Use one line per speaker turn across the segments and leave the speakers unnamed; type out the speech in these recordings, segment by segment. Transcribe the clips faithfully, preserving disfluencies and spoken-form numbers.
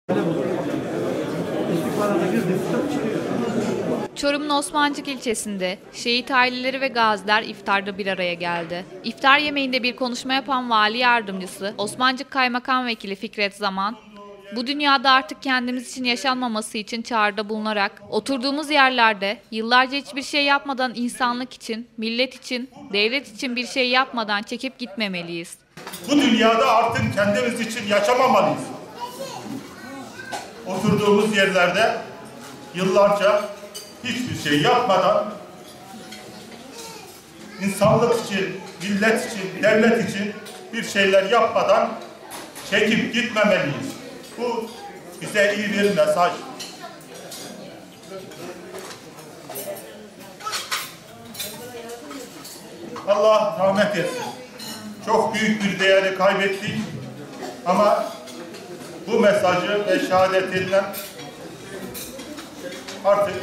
Çorum'un Osmancık ilçesinde şehit aileleri ve gaziler iftarda bir araya geldi. İftar yemeğinde bir konuşma yapan Vali Yardımcısı Osmancık Kaymakam Vekili Fikret Zaman, bu dünyada artık kendimiz için yaşanmaması için çağrıda bulunarak oturduğumuz yerlerde yıllarca hiçbir şey yapmadan insanlık için, millet için, devlet için bir şey yapmadan çekip gitmemeliyiz.
Bu dünyada artık kendimiz için yaşamamalıyız. Oturduğumuz yerlerde yıllarca hiçbir şey yapmadan insanlık için, millet için, devlet için bir şeyler yapmadan çekip gitmemeliyiz. Bu bize iyi bir mesaj. Allah rahmet etsin. Çok büyük bir değeri kaybettik ama bu mesajı ve şehadetinden artık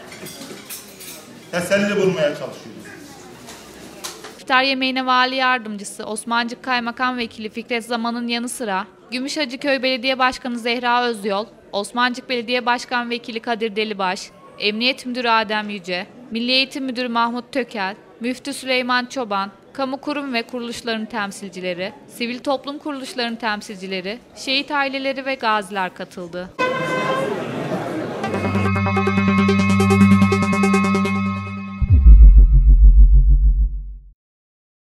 teselli bulmaya çalışıyoruz.
İftar yemeğine Vali Yardımcısı Osmancık Kaymakam Vekili Fikret Zaman'ın yanı sıra Gümüşhacıköy Belediye Başkanı Zehra Özyol, Osmancık Belediye Başkan Vekili Kadir Delibaş, Emniyet Müdürü Adem Yüce, Milli Eğitim Müdürü Mahmut Tökel, Müftü Süleyman Çoban, kamu kurum ve kuruluşların temsilcileri, sivil toplum kuruluşlarının temsilcileri, şehit aileleri ve gaziler katıldı.